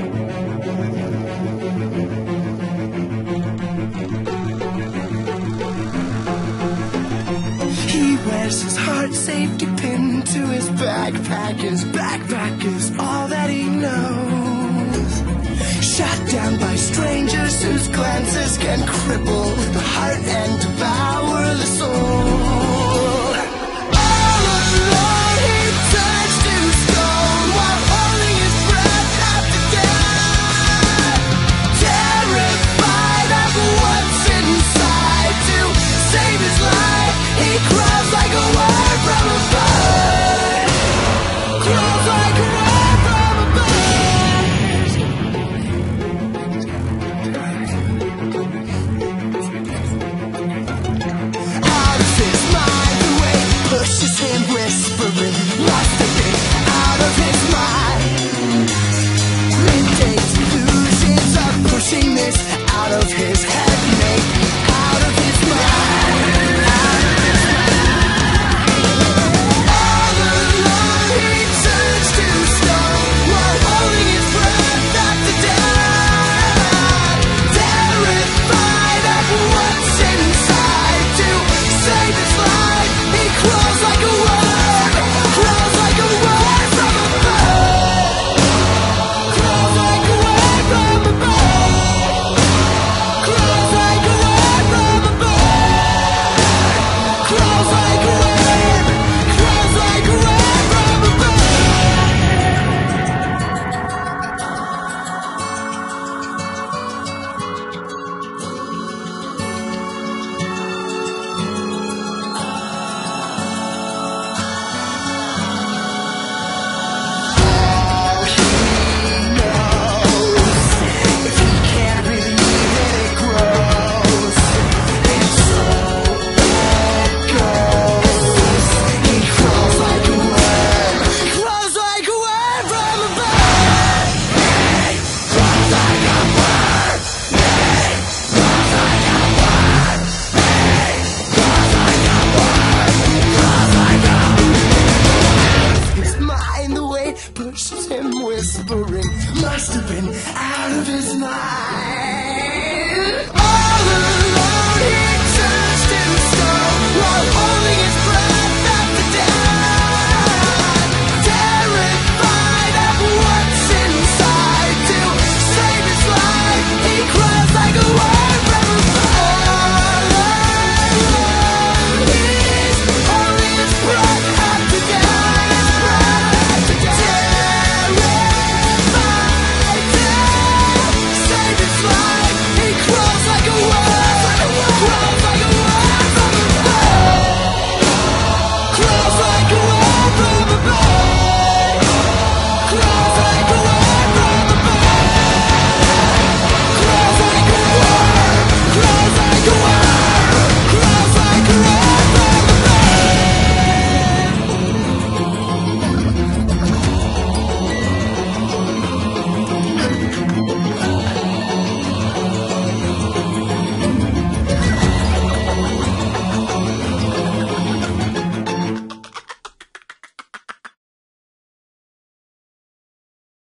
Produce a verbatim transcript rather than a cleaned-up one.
He wears his heart safety pin to his backpack. His backpack is all that he knows. Shot down by strangers whose glances can cripple the heart and devour the soul. All alone he turns to stone while holding his breath after death. Terrified of what's inside, to save his life he crawls like a word from a bird. Crawls like a word from a bird. Out of his mind, the way pushes him, whispering, must have been out of his mind. Middays illusions of pushing this out of his head, maybe out of his mind. Out of his mind. All alone he turns to stone while holding his breath after death. Terrified of what's inside, to save his life he crawls like a word. Crawls like a word from a bird. Crawls like a word from a bird. Crawls like a word from a bird. Crawls like a word. Crawls like a word from a bird. All he knows, if he can't believe it, it grows. And so it goes. He crawls like a word. Crawls like a word from a bird. Crawls like a word. Crawls like a word. Crawls like a word. Crawls like a word. His mind, the way it pushes him, whispering, must have been out of his mind.